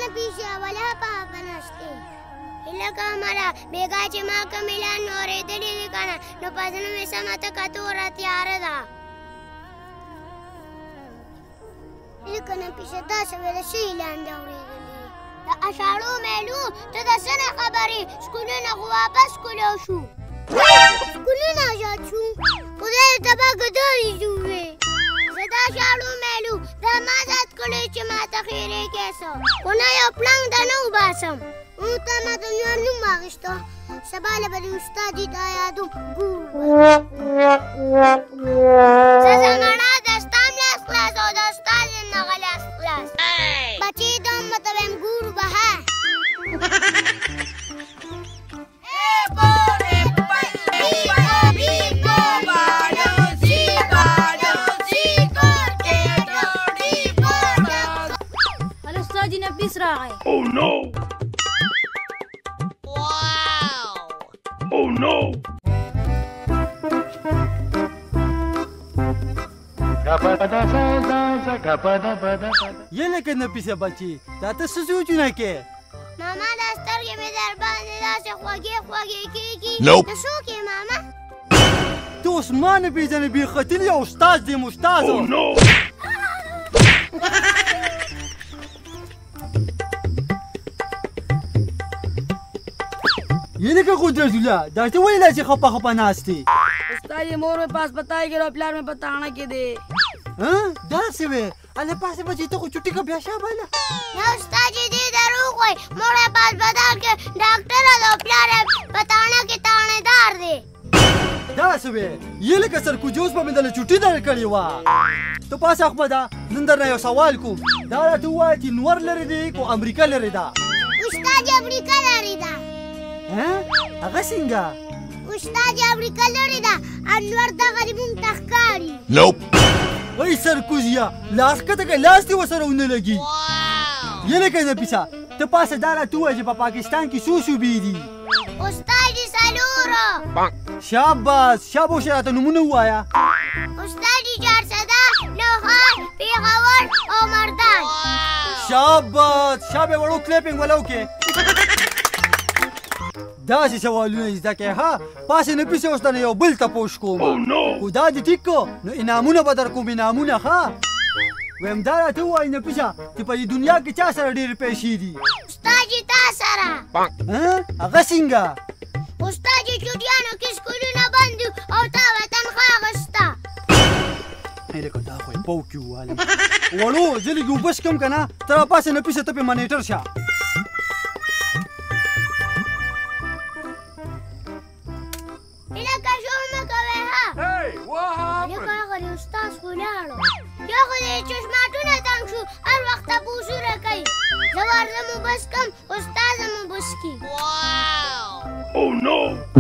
Nafees wala papa naste. Ilaka mara bega che ma ka milan ore tedi kana no pazana me samata katura tiara da. Ilaka Nafees da sevela shilan da ore gali. Da asharu melu to da sana khabari skuluna wapas kuloshu. Skuluna jachu. Ude taba gadari juwe. Zada sharu melu da mazat kule che mata khire keso. Kuna yo plan da no basam. Uta mata yanu magishto. Sabala bali ustadi da yadu guru. Sazamana da stamlas class o da ustadi na galas class. Bachi dom matabem guru baha. Oh no! Wow! Oh no! ये लेकिन Nafees बच्ची ताते सुसुचू ना के मामा दस्तर के में दरबार ने से ख्वागे की Nope. तो शो के मामा तो उस्मान Nafees ने भी खतिल या उस्ताद दे मुस्ताद Oh no! ये लेकिन कुदरत जुला दाते वही लाचे खपा नास्ती उस्ताद ये मोर में पास बताएगा और प्लान में बताना के दे हाँ दासे वे अल्लाह पास बच्ची तो कुछ छुट्टी का ब्याशा वाला या उस्ताद जी दे दरू कोई मोरे पास बता के डॉक्टर आ प्यार बताना के तानेदार दे दासे वे ये लेकिन सर कुछ जोश पर मिलने छुट्टी दार करी वाह तो पास अखबादा नंदर ना यो सवाल को दारा तू वाह कि नूर लरे दे को अमेरिका लरे दा उस्ताद अमेरिका लरे दा हाँ अगर सिंगा उस्ताद अमेरिका लरे दा अनवर दा गरीबुन तखकारी Nope! वही सर कुजिया लास्ट का तक लास्ट ही वो सर उन्हें लगी ये लेकिन Nafees तो पास दारा तू है जब पाकिस्तान की सूसू बीदी उस्ताद जी सलूरो शाबाश शाबाश यार तो नमूना हुआ या उस्ताद जी चार सदा नौखार पेगवर और मर्दान शाबाश शाबे वड़ो क्लिपिंग वाला ओके दासी सवालونه زده کې ها پاسه Nafees اوس نه یو بل تپوش کوم Oh no! خدا دې ټیک کو نو انعامونه بدر کوم انعامونه ها ویم دا ته وای Nafees چې په دنیا کې چا سره ډېر پیسې دي उस्ताद जी तासरा ها هغه څنګه उस्ताद जी चुटियानो के स्कूल ना बंद और ता वतन खागस्ता هله کدا خو په کیو واله وړو ځلې ګو بس کم کنه تر پاسه Nafees ته په مانیټر شه इला कशोर में कवे हा Hey, what ये happened? का करे उस्ताद खुलाड़ो या खुदे चश्माटू ना तांगशु हर वक्त पूछू रखई जवार जमु बस कम उस्ताद जमु बस की Oh no!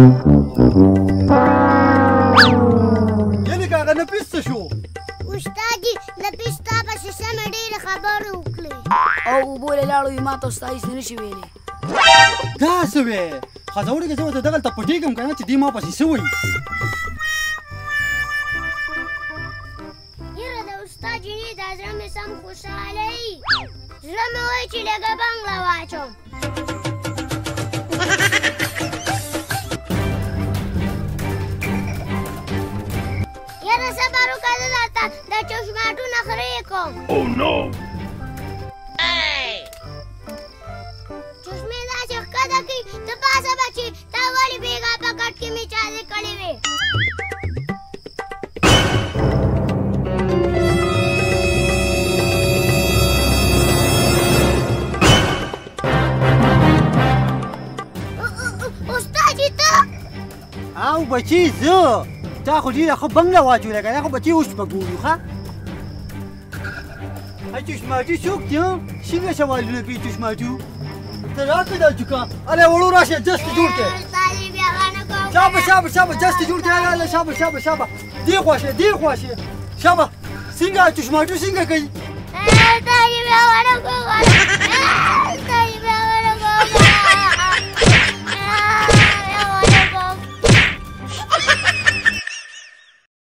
ये लेकिन هغه Nafees څه شو उस्ताद जी Nafees تا بس سم ډیر خبر وکړي او بوله لاړو ما ته استاد یې نشي ویلې دا څه وې خزاوړي کې څه ته دغه ته پټیګم کنه چې دی ما پسې سوې یره د उस्ताद जी نه د زړه مې سم خوشاله ای زړه مې وای چې لګه بنگلا واچم یره صبر وکړه دا د چشماټو نخرې کوم Oh no! چشمه دا چې ښکته کړي د پاسه بچي تا ولې بېګا په کټ کې مې چاړې کړې وې उस्ताद जी ته او بچی زه تا خو ډېره ښه بنګله واچوله کنه خو بچی اوس به ګورو ښه ای چشماټي څوک دی څنګه سوالونه کوي چشماټو ته راکړه دا چوکا الې وړو راشه جست جوړ کړه استاد یې بیا غانه کوم شابه جست جوړ کړه الله شابه دی خواشه شابه څنګه چشماټو څنګه کوي استاد یې بیا غانه کوم